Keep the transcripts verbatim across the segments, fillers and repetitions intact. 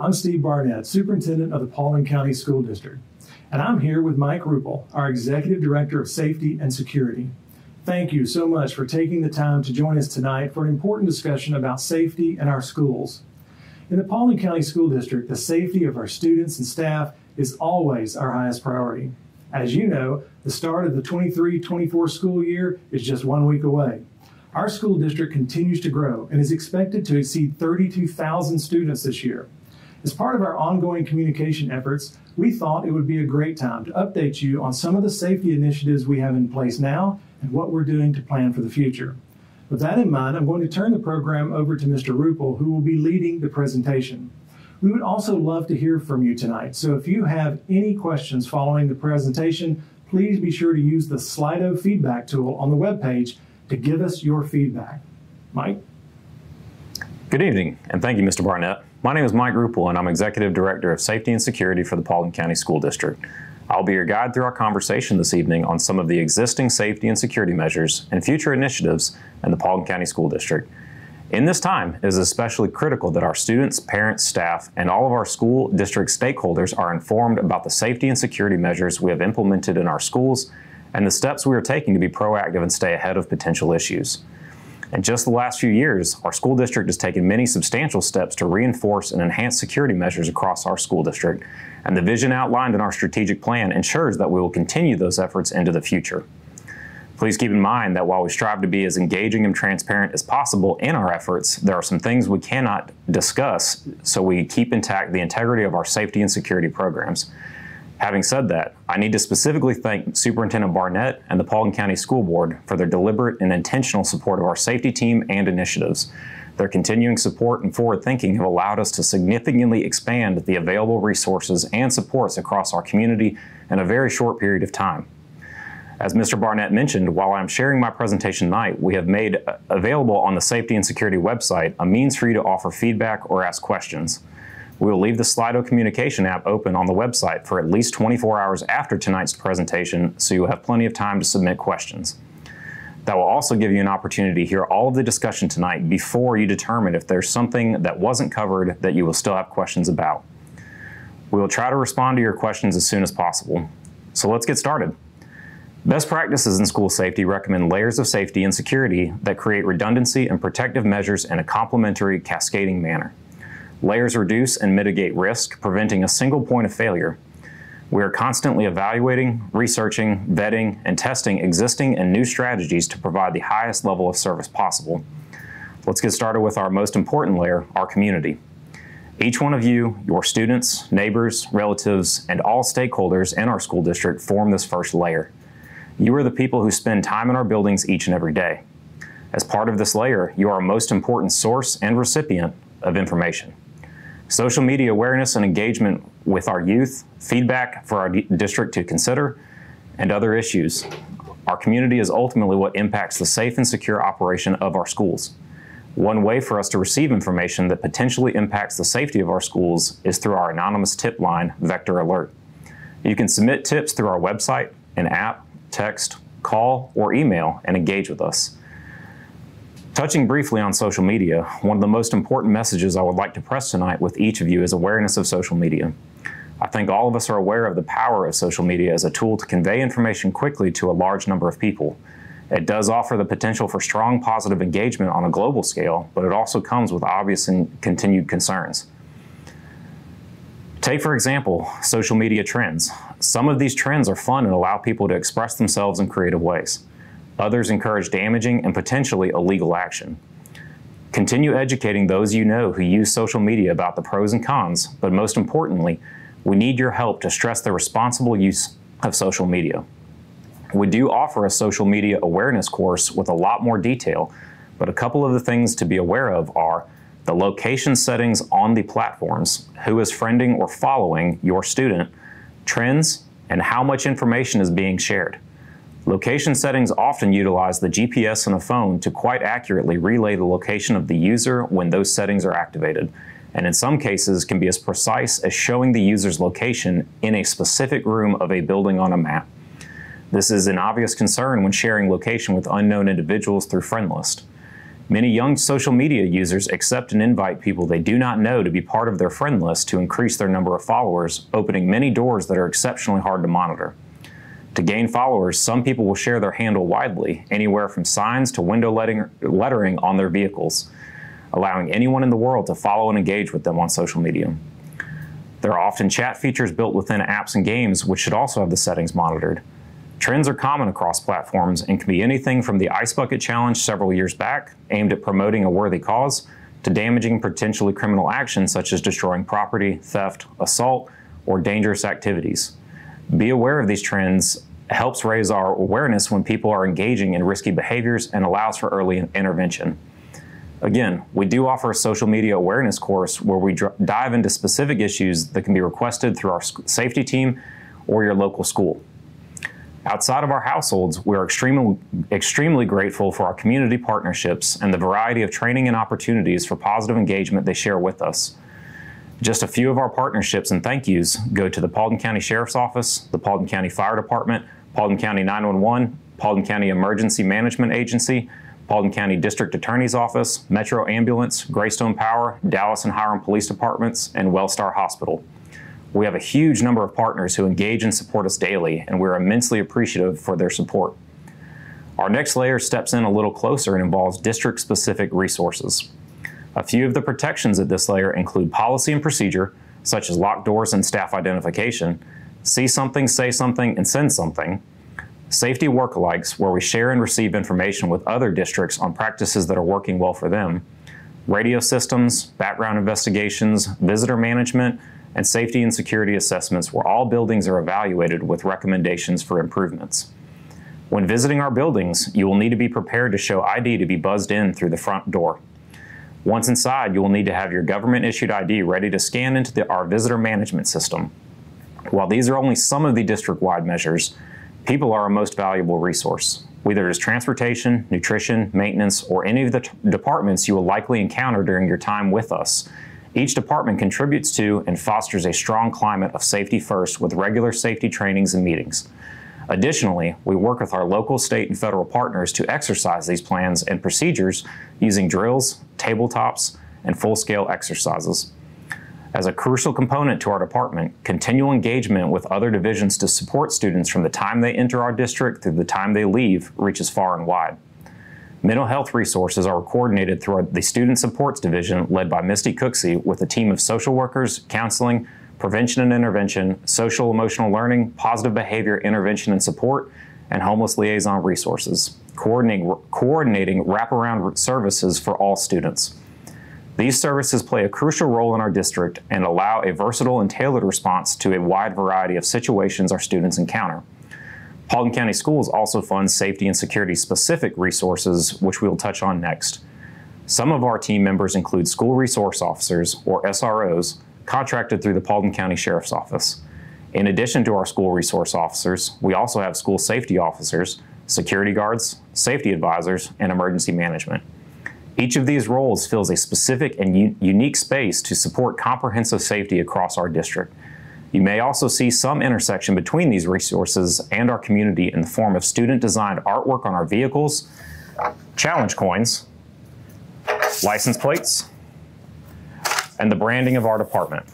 I'm Steve Barnett, Superintendent of the Paulding County School District, and I'm here with Mike Ruppel, our Executive Director of Safety and Security. Thank you so much for taking the time to join us tonight for an important discussion about safety in our schools. In the Paulding County School District, the safety of our students and staff is always our highest priority. As you know, the start of the twenty-three twenty-four school year is just one week away. Our school district continues to grow and is expected to exceed thirty-two thousand students this year. As part of our ongoing communication efforts, we thought it would be a great time to update you on some of the safety initiatives we have in place now and what we're doing to plan for the future. With that in mind, I'm going to turn the program over to Mister Ruppel, who will be leading the presentation. We would also love to hear from you tonight, so if you have any questions following the presentation, please be sure to use the Slido feedback tool on the webpage to give us your feedback. Mike? Good evening, and thank you, Mister Barnett. My name is Mike Ruppel, and I'm Executive Director of Safety and Security for the Paulding County School District. I'll be your guide through our conversation this evening on some of the existing safety and security measures and future initiatives in the Paulding County School District. In this time, it is especially critical that our students, parents, staff, and all of our school district stakeholders are informed about the safety and security measures we have implemented in our schools and the steps we are taking to be proactive and stay ahead of potential issues. In just the last few years, our school district has taken many substantial steps to reinforce and enhance security measures across our school district, and the vision outlined in our strategic plan ensures that we will continue those efforts into the future. Please keep in mind that while we strive to be as engaging and transparent as possible in our efforts, there are some things we cannot discuss, so we keep intact the integrity of our safety and security programs. Having said that, I need to specifically thank Superintendent Barnett and the Paulding County School Board for their deliberate and intentional support of our safety team and initiatives. Their continuing support and forward thinking have allowed us to significantly expand the available resources and supports across our community in a very short period of time. As Mister Barnett mentioned, while I'm sharing my presentation tonight, we have made available on the Safety and Security website a means for you to offer feedback or ask questions. We will leave the Slido communication app open on the website for at least twenty-four hours after tonight's presentation, so you'll have plenty of time to submit questions. That will also give you an opportunity to hear all of the discussion tonight before you determine if there's something that wasn't covered that you will still have questions about. We will try to respond to your questions as soon as possible. So let's get started. Best practices in school safety recommend layers of safety and security that create redundancy and protective measures in a complementary, cascading manner. Layers reduce and mitigate risk, preventing a single point of failure. We are constantly evaluating, researching, vetting, and testing existing and new strategies to provide the highest level of service possible. Let's get started with our most important layer, our community. Each one of you, your students, neighbors, relatives, and all stakeholders in our school district form this first layer. You are the people who spend time in our buildings each and every day. As part of this layer, you are our most important source and recipient of information. Social media awareness and engagement with our youth, feedback for our district to consider, and other issues. Our community is ultimately what impacts the safe and secure operation of our schools. One way for us to receive information that potentially impacts the safety of our schools is through our anonymous tip line, Vector Alert. You can submit tips through our website, an app, text, call, or email and engage with us. Touching briefly on social media, one of the most important messages I would like to press tonight with each of you is awareness of social media. I think all of us are aware of the power of social media as a tool to convey information quickly to a large number of people. It does offer the potential for strong positive engagement on a global scale, but it also comes with obvious and continued concerns. Take, for example, social media trends. Some of these trends are fun and allow people to express themselves in creative ways. Others encourage damaging and potentially illegal action. Continue educating those you know who use social media about the pros and cons, but most importantly, we need your help to stress the responsible use of social media. We do offer a social media awareness course with a lot more detail, but a couple of the things to be aware of are the location settings on the platforms, who is friending or following your student, trends, and how much information is being shared. Location settings often utilize the G P S on a phone to quite accurately relay the location of the user when those settings are activated, and in some cases can be as precise as showing the user's location in a specific room of a building on a map. This is an obvious concern when sharing location with unknown individuals through friend list. Many young social media users accept and invite people they do not know to be part of their friend list to increase their number of followers, opening many doors that are exceptionally hard to monitor. To gain followers, some people will share their handle widely, anywhere from signs to window lettering on their vehicles, allowing anyone in the world to follow and engage with them on social media. There are often chat features built within apps and games which should also have the settings monitored. Trends are common across platforms and can be anything from the Ice Bucket Challenge several years back, aimed at promoting a worthy cause, to damaging potentially criminal actions such as destroying property, theft, assault, or dangerous activities. Be aware of these trends helps raise our awareness when people are engaging in risky behaviors and allows for early intervention. Again, we do offer a social media awareness course where we dive into specific issues that can be requested through our safety team or your local school. Outside of our households, we are extremely, extremely grateful for our community partnerships and the variety of training and opportunities for positive engagement they share with us. Just a few of our partnerships and thank yous go to the Paulding County Sheriff's Office, the Paulding County Fire Department, Paulding County nine one one, Paulding County Emergency Management Agency, Paulding County District Attorney's Office, Metro Ambulance, Greystone Power, Dallas and Hiram Police Departments, and Wellstar Hospital. We have a huge number of partners who engage and support us daily, and we're immensely appreciative for their support. Our next layer steps in a little closer and involves district-specific resources. A few of the protections at this layer include policy and procedure, such as locked doors and staff identification, see something, say something, and send something, safety workalikes, where we share and receive information with other districts on practices that are working well for them, radio systems, background investigations, visitor management, and safety and security assessments where all buildings are evaluated with recommendations for improvements. When visiting our buildings, you will need to be prepared to show I D to be buzzed in through the front door. Once inside, you will need to have your government-issued I D ready to scan into the, our visitor management system. While these are only some of the district-wide measures, people are our most valuable resource. Whether it is transportation, nutrition, maintenance, or any of the t- departments you will likely encounter during your time with us, each department contributes to and fosters a strong climate of safety first with regular safety trainings and meetings. Additionally, we work with our local, state, and federal partners to exercise these plans and procedures using drills, tabletops, and full-scale exercises. As a crucial component to our department, continual engagement with other divisions to support students from the time they enter our district through the time they leave reaches far and wide. Mental health resources are coordinated through our, the Student Supports Division led by Misty Cooksey with a team of social workers, counseling, prevention and intervention, social emotional learning, positive behavior intervention and support, and homeless liaison resources, coordinating, coordinating wraparound services for all students. These services play a crucial role in our district and allow a versatile and tailored response to a wide variety of situations our students encounter. Paulding County Schools also funds safety and security specific resources, which we will touch on next. Some of our team members include school resource officers, or S R Os, contracted through the Paulding County Sheriff's Office. In addition to our school resource officers, we also have school safety officers, security guards, safety advisors, and emergency management. Each of these roles fills a specific and u- unique space to support comprehensive safety across our district. You may also see some intersection between these resources and our community in the form of student-designed artwork on our vehicles, challenge coins, license plates, and the branding of our department.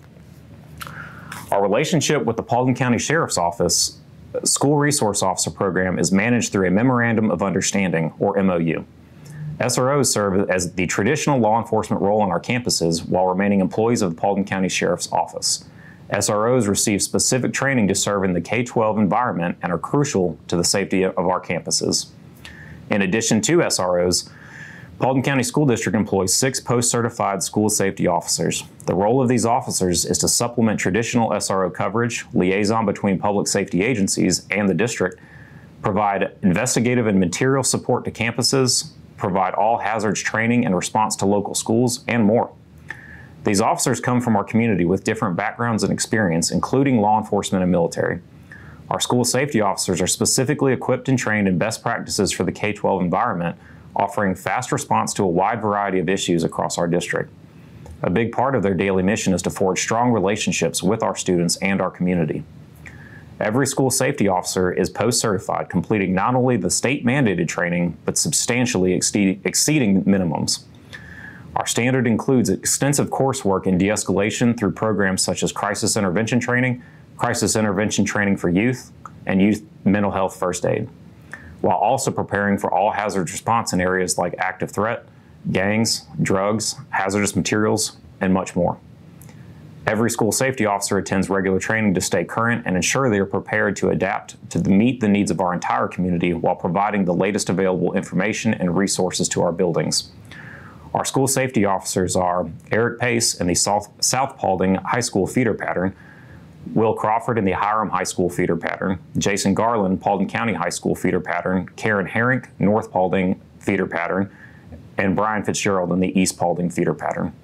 Our relationship with the Paulding County Sheriff's Office School Resource Officer Program is managed through a Memorandum of Understanding, or M O U. S R Os serve as the traditional law enforcement role on our campuses while remaining employees of the Paulding County Sheriff's Office. S R Os receive specific training to serve in the K twelve environment and are crucial to the safety of our campuses. In addition to S R Os, Paulding County School District employs six post-certified school safety officers. The role of these officers is to supplement traditional S R O coverage, liaison between public safety agencies and the district, provide investigative and material support to campuses, provide all hazards training and response to local schools, and more. These officers come from our community with different backgrounds and experience, including law enforcement and military. Our school safety officers are specifically equipped and trained in best practices for the K twelve environment, offering fast response to a wide variety of issues across our district. A big part of their daily mission is to forge strong relationships with our students and our community. Every school safety officer is post-certified, completing not only the state-mandated training, but substantially exceed, exceeding minimums. Our standard includes extensive coursework in de-escalation through programs such as crisis intervention training, crisis intervention training for youth, and youth mental health first aid, while also preparing for all hazard response in areas like active threat, gangs, drugs, hazardous materials, and much more. Every school safety officer attends regular training to stay current and ensure they are prepared to adapt to meet the needs of our entire community while providing the latest available information and resources to our buildings. Our school safety officers are Eric Pace in the South, South Paulding High School feeder pattern, Will Crawford in the Hiram High School feeder pattern, Jason Garland, Paulding County High School feeder pattern, Karen Herrick, North Paulding feeder pattern, and Brian Fitzgerald in the East Paulding feeder pattern.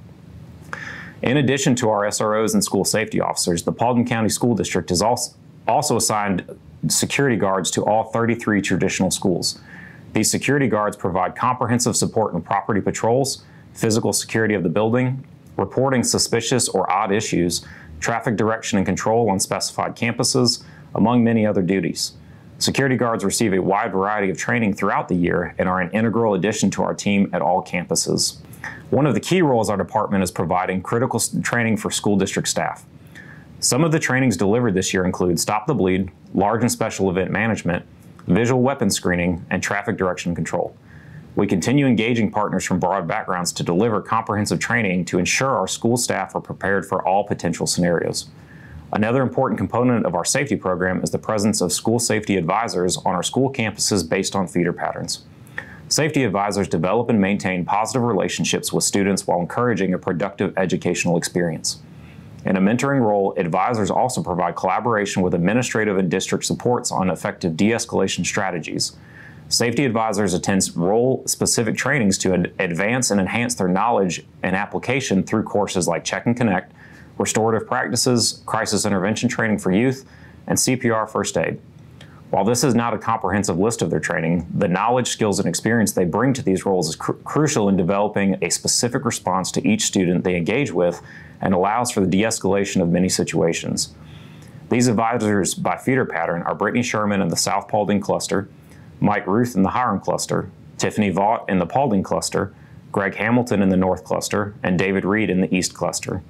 In addition to our S R Os and school safety officers, the Paulding County School District has also, also assigned security guards to all thirty-three traditional schools. These security guards provide comprehensive support in property patrols, physical security of the building, reporting suspicious or odd issues, traffic direction and control on specified campuses, among many other duties. Security guards receive a wide variety of training throughout the year and are an integral addition to our team at all campuses. One of the key roles our department is providing critical training for school district staff. Some of the trainings delivered this year include Stop the Bleed, Large and Special Event Management, Visual Weapon Screening, and Traffic Direction Control. We continue engaging partners from broad backgrounds to deliver comprehensive training to ensure our school staff are prepared for all potential scenarios. Another important component of our safety program is the presence of school safety advisors on our school campuses based on feeder patterns. Safety advisors develop and maintain positive relationships with students while encouraging a productive educational experience. In a mentoring role, advisors also provide collaboration with administrative and district supports on effective de-escalation strategies. Safety advisors attend role-specific trainings to ad- advance and enhance their knowledge and application through courses like Check and Connect, restorative practices, crisis intervention training for youth, and C P R first aid. While this is not a comprehensive list of their training, the knowledge, skills, and experience they bring to these roles is cr- crucial in developing a specific response to each student they engage with and allows for the de-escalation of many situations. These advisors by feeder pattern are Brittany Sherman in the South Paulding cluster, Mike Ruth in the Hiram cluster, Tiffany Vaught in the Paulding cluster, Greg Hamilton in the North cluster, and David Reed in the East cluster.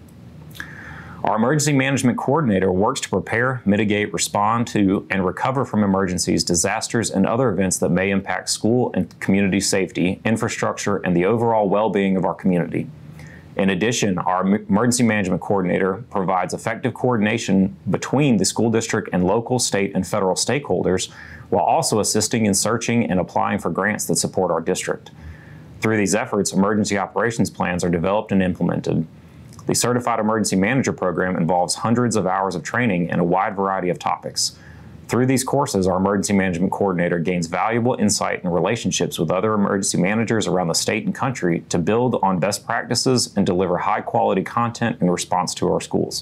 Our Emergency Management Coordinator works to prepare, mitigate, respond to, and recover from emergencies, disasters, and other events that may impact school and community safety, infrastructure, and the overall well-being of our community. In addition, our Emergency Management Coordinator provides effective coordination between the school district and local, state, and federal stakeholders, while also assisting in searching and applying for grants that support our district. Through these efforts, emergency operations plans are developed and implemented. The Certified Emergency Manager program involves hundreds of hours of training in a wide variety of topics. Through these courses, our Emergency Management Coordinator gains valuable insight and relationships with other emergency managers around the state and country to build on best practices and deliver high-quality content in response to our schools.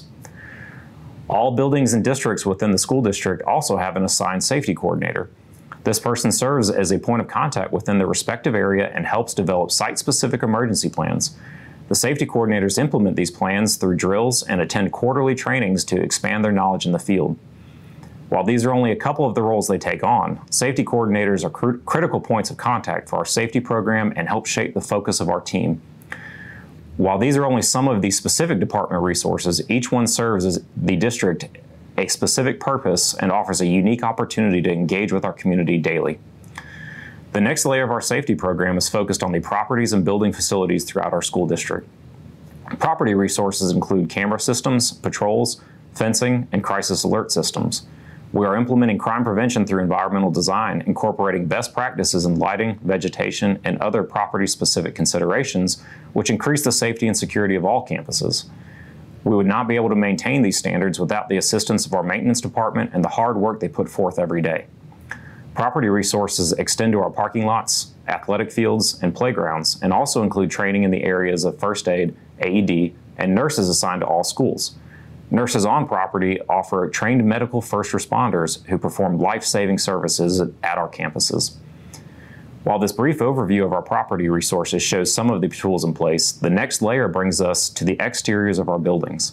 All buildings and districts within the school district also have an assigned safety coordinator. This person serves as a point of contact within their respective area and helps develop site-specific emergency plans. The safety coordinators implement these plans through drills and attend quarterly trainings to expand their knowledge in the field. While these are only a couple of the roles they take on, safety coordinators are cr- critical points of contact for our safety program and help shape the focus of our team. While these are only some of the specific department resources, each one serves as the district a specific purpose and offers a unique opportunity to engage with our community daily. The next layer of our safety program is focused on the properties and building facilities throughout our school district. Property resources include camera systems, patrols, fencing, and crisis alert systems. We are implementing crime prevention through environmental design, incorporating best practices in lighting, vegetation, and other property-specific considerations, which increase the safety and security of all campuses. We would not be able to maintain these standards without the assistance of our maintenance department and the hard work they put forth every day. Property resources extend to our parking lots, athletic fields, and playgrounds, and also include training in the areas of first aid, A E D, and nurses assigned to all schools. Nurses on property offer trained medical first responders who perform life-saving services at our campuses. While this brief overview of our property resources shows some of the tools in place, the next layer brings us to the exteriors of our buildings.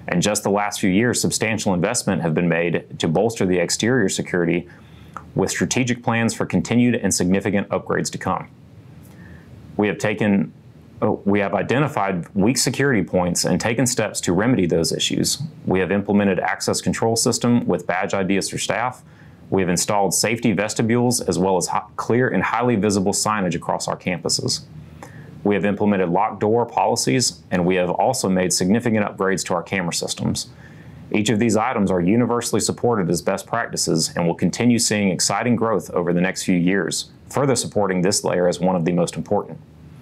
And just the last few years, substantial investment have been made to bolster the exterior security with strategic plans for continued and significant upgrades to come. We have taken, we have identified weak security points and taken steps to remedy those issues. We have implemented access control system with badge I Ds for staff. We have installed safety vestibules as well as clear and highly visible signage across our campuses. We have implemented locked door policies, and we have also made significant upgrades to our camera systems. Each of these items are universally supported as best practices and will continue seeing exciting growth over the next few years, further supporting this layer as one of the most important.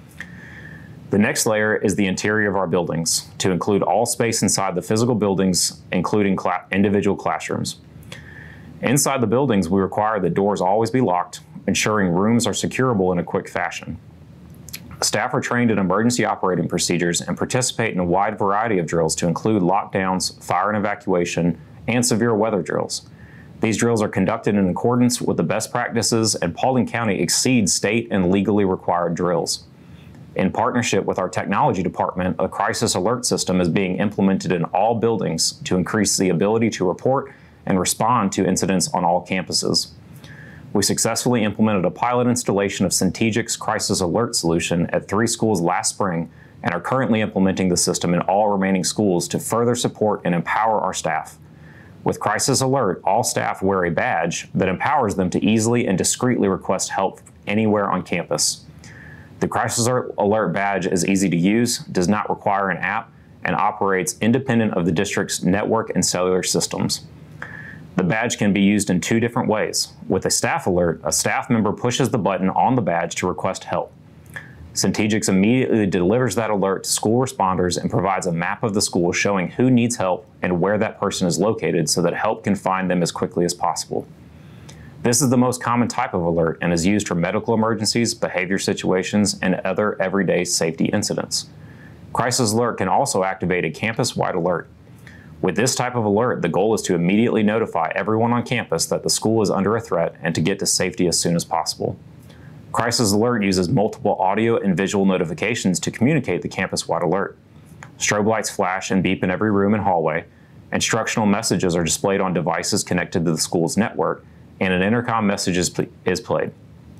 The next layer is the interior of our buildings, to include all space inside the physical buildings, including cl- individual classrooms. Inside the buildings, we require that doors always be locked, ensuring rooms are securable in a quick fashion. Staff are trained in emergency operating procedures and participate in a wide variety of drills to include lockdowns, fire and evacuation, and severe weather drills. These drills are conducted in accordance with the best practices, and Paulding County exceeds state and legally required drills. In partnership with our technology department, a crisis alert system is being implemented in all buildings to increase the ability to report and respond to incidents on all campuses. We successfully implemented a pilot installation of Centegic's Crisis Alert solution at three schools last spring and are currently implementing the system in all remaining schools to further support and empower our staff. With Crisis Alert, all staff wear a badge that empowers them to easily and discreetly request help anywhere on campus. The Crisis Alert badge is easy to use, does not require an app, and operates independent of the district's network and cellular systems. The badge can be used in two different ways. With a staff alert, a staff member pushes the button on the badge to request help. Centegix immediately delivers that alert to school responders and provides a map of the school showing who needs help and where that person is located so that help can find them as quickly as possible. This is the most common type of alert and is used for medical emergencies, behavior situations, and other everyday safety incidents. Crisis Alert can also activate a campus-wide alert. With this type of alert, the goal is to immediately notify everyone on campus that the school is under a threat and to get to safety as soon as possible. Crisis Alert uses multiple audio and visual notifications to communicate the campus-wide alert. Strobe lights flash and beep in every room and hallway. Instructional messages are displayed on devices connected to the school's network, and an intercom message is, pl- is played.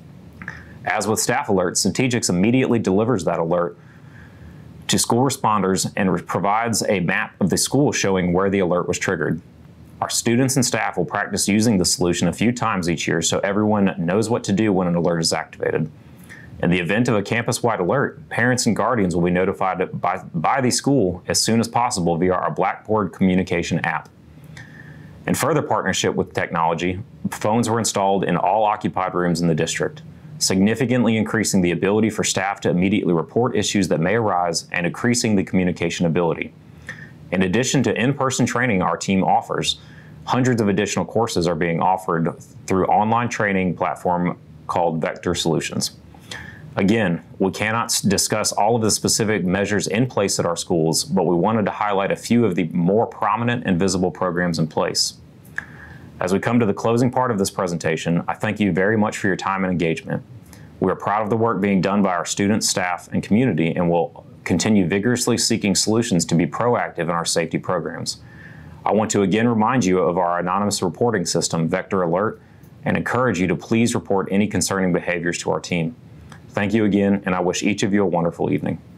As with staff alerts, Centegix immediately delivers that alert to school responders and re- provides a map of the school showing where the alert was triggered. Our students and staff will practice using the solution a few times each year so everyone knows what to do when an alert is activated. In the event of a campus-wide alert, parents and guardians will be notified by, by the school as soon as possible via our Blackboard communication app. In further partnership with technology, phones were installed in all occupied rooms in the district, significantly increasing the ability for staff to immediately report issues that may arise and increasing the communication ability. In addition to in-person training our team offers, hundreds of additional courses are being offered through online training platform called Vector Solutions. Again, we cannot discuss all of the specific measures in place at our schools, but we wanted to highlight a few of the more prominent and visible programs in place. As we come to the closing part of this presentation, I thank you very much for your time and engagement. We are proud of the work being done by our students, staff, and community, and will continue vigorously seeking solutions to be proactive in our safety programs. I want to again remind you of our anonymous reporting system, Vector Alert, and encourage you to please report any concerning behaviors to our team. Thank you again, and I wish each of you a wonderful evening.